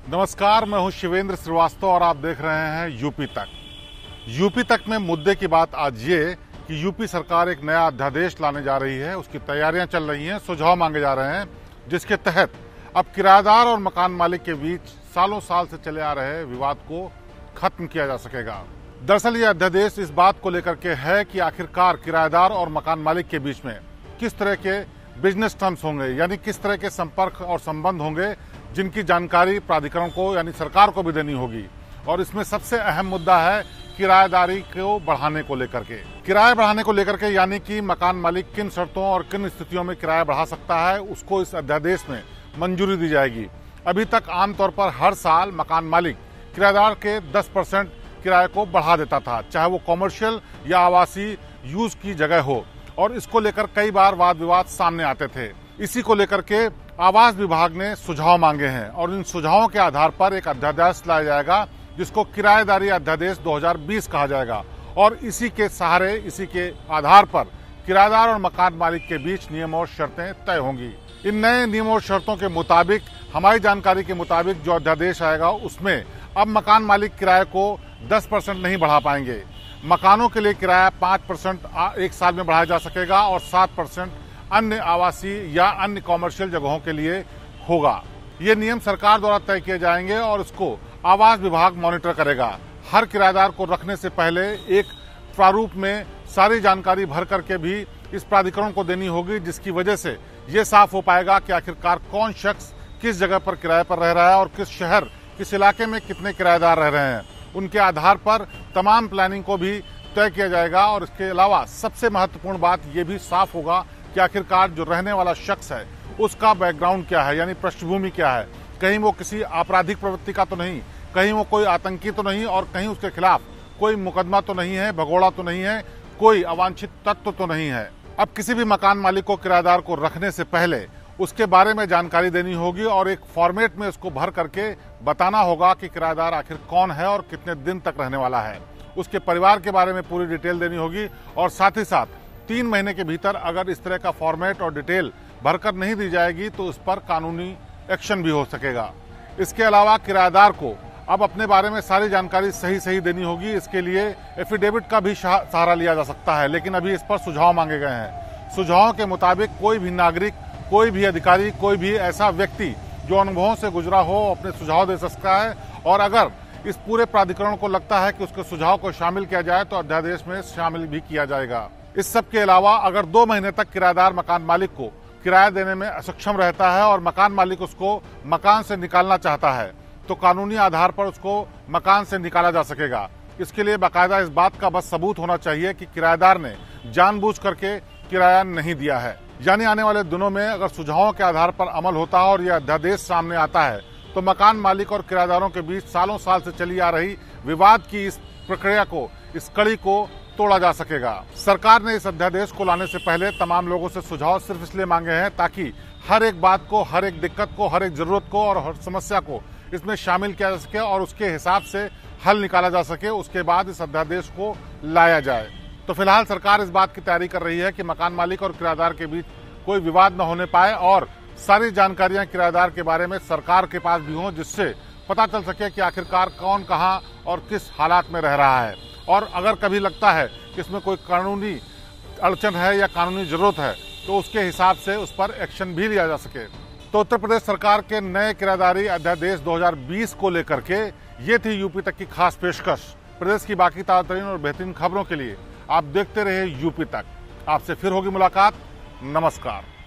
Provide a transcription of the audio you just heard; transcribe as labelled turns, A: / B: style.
A: नमस्कार, मैं हूं शिवेंद्र श्रीवास्तव और आप देख रहे हैं यूपी तक। यूपी तक में मुद्दे की बात आज ये कि यूपी सरकार एक नया अध्यादेश लाने जा रही है। उसकी तैयारियां चल रही हैं, सुझाव मांगे जा रहे हैं, जिसके तहत अब किराएदार और मकान मालिक के बीच सालों साल से चले आ रहे विवाद को खत्म किया जा सकेगा। दरअसल ये अध्यादेश इस बात को लेकर के है कि आखिरकार किराएदार और मकान मालिक के बीच में किस तरह के बिजनेस टर्म्स होंगे, यानी किस तरह के संपर्क और संबंध होंगे, जिनकी जानकारी प्राधिकरण को यानी सरकार को भी देनी होगी। और इसमें सबसे अहम मुद्दा है किराएदारी को बढ़ाने को लेकर के। किराया बढ़ाने को लेकर के यानी कि मकान मालिक किन शर्तों और किन स्थितियों में किराया बढ़ा सकता है, उसको इस अध्यादेश में मंजूरी दी जाएगी। अभी तक आमतौर पर हर साल मकान मालिक किराएदार के 10% किराए को बढ़ा देता था, चाहे वो कॉमर्शियल या आवासीय यूज की जगह हो, और इसको लेकर कई बार वाद विवाद सामने आते थे। इसी को लेकर के आवास विभाग ने सुझाव मांगे हैं और इन सुझावों के आधार पर एक अध्यादेश लाया जाएगा जिसको किराएदारी अध्यादेश 2020 कहा जाएगा। और इसी के सहारे, इसी के आधार पर किराएदार और मकान मालिक के बीच नियम और शर्तें तय होंगी। इन नए नियमों और शर्तों के मुताबिक, हमारी जानकारी के मुताबिक जो अध्यादेश आएगा उसमें अब मकान मालिक किराए को 10% नहीं बढ़ा पाएंगे। मकानों के लिए किराया 5% एक साल में बढ़ाया जा सकेगा और 7% अन्य आवासीय या अन्य कॉमर्शियल जगहों के लिए होगा। ये नियम सरकार द्वारा तय किए जाएंगे और इसको आवास विभाग मॉनिटर करेगा। हर किराएदार को रखने से पहले एक प्रारूप में सारी जानकारी भर करके भी इस प्राधिकरण को देनी होगी, जिसकी वजह से ये साफ हो पाएगा कि आखिरकार कौन शख्स किस जगह पर किराए पर रह रहा है और किस शहर, किस इलाके में कितने किराएदार रह रहे हैं। उनके आधार पर तमाम प्लानिंग को भी तय किया जाएगा। और इसके अलावा सबसे महत्वपूर्ण बात यह भी साफ होगा कि आखिरकार जो रहने वाला शख्स है उसका बैकग्राउंड क्या है, यानी पृष्ठभूमि क्या है। कहीं वो किसी आपराधिक प्रवृत्ति का तो नहीं, कहीं वो कोई आतंकी तो नहीं, और कहीं उसके खिलाफ कोई मुकदमा तो नहीं है, भगोड़ा तो नहीं है, कोई अवांछित तत्व तो नहीं है। अब किसी भी मकान मालिक को किराएदार को रखने से पहले उसके बारे में जानकारी देनी होगी और एक फॉर्मेट में उसको भर करके बताना होगा कि किराएदार आखिर कौन है और कितने दिन तक रहने वाला है। उसके परिवार के बारे में पूरी डिटेल देनी होगी और साथ ही साथ 3 महीने के भीतर अगर इस तरह का फॉर्मेट और डिटेल भरकर नहीं दी जाएगी तो उस पर कानूनी एक्शन भी हो सकेगा। इसके अलावा किराएदार को अब अपने बारे में सारी जानकारी सही देनी होगी। इसके लिए एफिडेविट का भी सहारा लिया जा सकता है, लेकिन अभी इस पर सुझाव मांगे गए हैं। सुझावों के मुताबिक कोई भी नागरिक, कोई भी अधिकारी, कोई भी ऐसा व्यक्ति जो अनुभवों से गुजरा हो अपने सुझाव दे सकता है। और अगर इस पूरे प्राधिकरण को लगता है कि उसके सुझाव को शामिल किया जाए तो अध्यादेश में शामिल भी किया जाएगा। इस सब के अलावा अगर 2 महीने तक किराएदार मकान मालिक को किराया देने में असक्षम रहता है और मकान मालिक उसको मकान से निकालना चाहता है तो कानूनी आधार पर उसको मकान से निकाला जा सकेगा। इसके लिए बाकायदा इस बात का बस सबूत होना चाहिए कि किराएदार ने जानबूझ करके किराया नहीं दिया है। यानी आने वाले दिनों में अगर सुझावों के आधार पर अमल होता है और यह अध्यादेश सामने आता है तो मकान मालिक और किराएदारों के बीच सालों साल से चली आ रही विवाद की इस प्रक्रिया को, इस कड़ी को तोड़ा जा सकेगा। सरकार ने इस अध्यादेश को लाने से पहले तमाम लोगों से सुझाव सिर्फ इसलिए मांगे हैं ताकि हर एक बात को, हर एक दिक्कत को, हर एक जरूरत को और हर समस्या को इसमें शामिल किया जा सके और उसके हिसाब से हल निकाला जा सके। उसके बाद इस अध्यादेश को लाया जाए। तो फिलहाल सरकार इस बात की तैयारी कर रही है कि मकान मालिक और किराएदार के बीच कोई विवाद न होने पाए और सारी जानकारियां किराएदार के बारे में सरकार के पास भी हों, जिससे पता चल सके कि आखिरकार कौन कहां और किस हालात में रह रहा है। और अगर कभी लगता है कि इसमें कोई कानूनी अड़चन है या कानूनी जरूरत है तो उसके हिसाब से उस पर एक्शन भी लिया जा सके। तो उत्तर प्रदेश सरकार के नए किराएदारी अध्यादेश 2020 को लेकर के ये थी यूपी तक की खास पेशकश। प्रदेश की बाकी ताज़ा और बेहतरीन खबरों के लिए आप देखते रहे यूपी तक। आपसे फिर होगी मुलाकात। नमस्कार।